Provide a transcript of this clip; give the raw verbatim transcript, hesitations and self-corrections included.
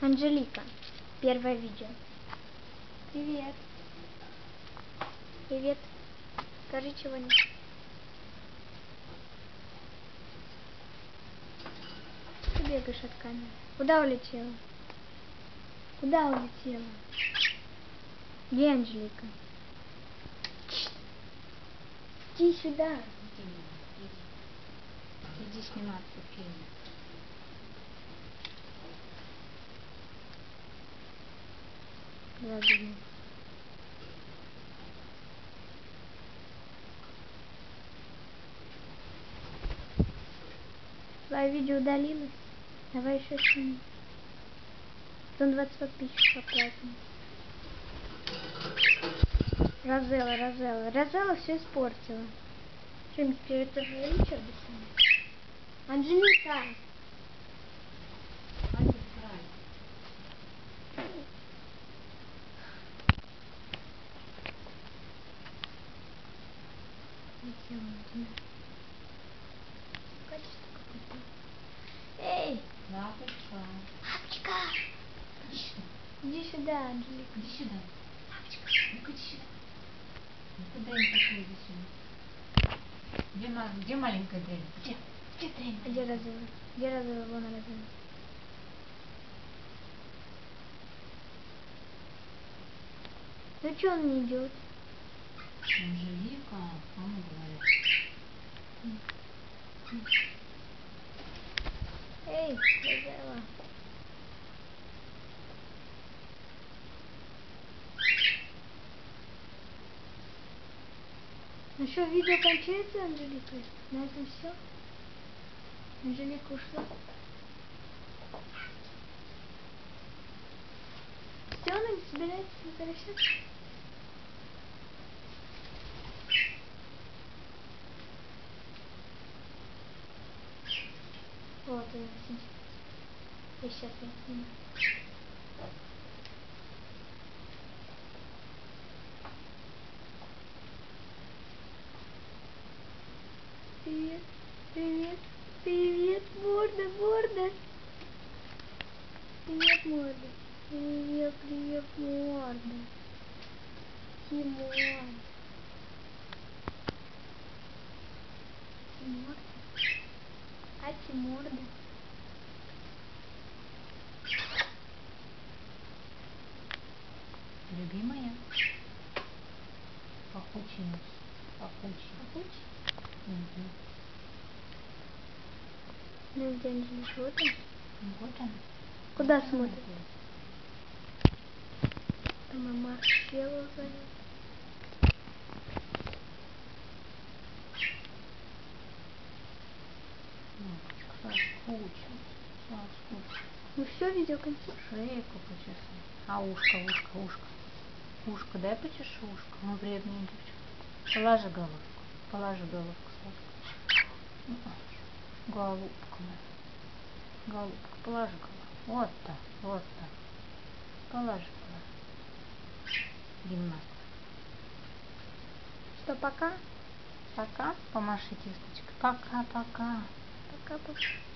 Анжелика. Первое видео. Привет. Привет. Скажи чего-нибудь. Ты бегаешь от камеры. Куда улетела? Куда улетела? Где Анжелика? Иди сюда. Иди, иди, иди сниматься в фильме. Ладно. Твое видео удалилось. Давай еще сними. сто двадцать подписчиков платим. Розелла, Розелла. Розелла все испортила. Что, мне теперь это же Ричарда снимать? Анжелика! Эй! Лапочка. Лапочка! Иди сюда, Анжелика. Иди сюда. Лапочка, ну-ка иди сюда. Ну-ка дай такой иди сюда. Где, ма... Где маленькая Дрель? Где? Где Дрель? Где Розелла? Где Розелла? Вон Розелла. Ну что он не идет? Анжелика, мама говорит. Эй, Розелла. Ну что, видео кончается, Анжелика? На этом все? Анжелика ушла. Все, она не собирается возвращаться? Вот она сидит. И сейчас я сниму. Привет, привет, привет, морда, морда. Привет, морда. Привет, привет, морда. Тимон. Тиморда. А Тиморда. Любимая. Пахучий. Пахучий. Пахучий? Угу. Ну где Анжелика? Вот он. Вот он. Куда вот смотрит? Он. Мама села за ним. Соскучился. Соскучился. Ну все, видео кончилось. Шейку почесал. А ушко, ушко, ушко. Ушко, дай почешу ушко. Ну, вредная девочка. Положи головку. Положи головку сладкую. Голубка моя. Голубка, положи головку. Вот так, вот так. Положи, положи. Гимнаст. Что, пока? Пока. Помаши кисточкой. Пока, пока. Пока-пока.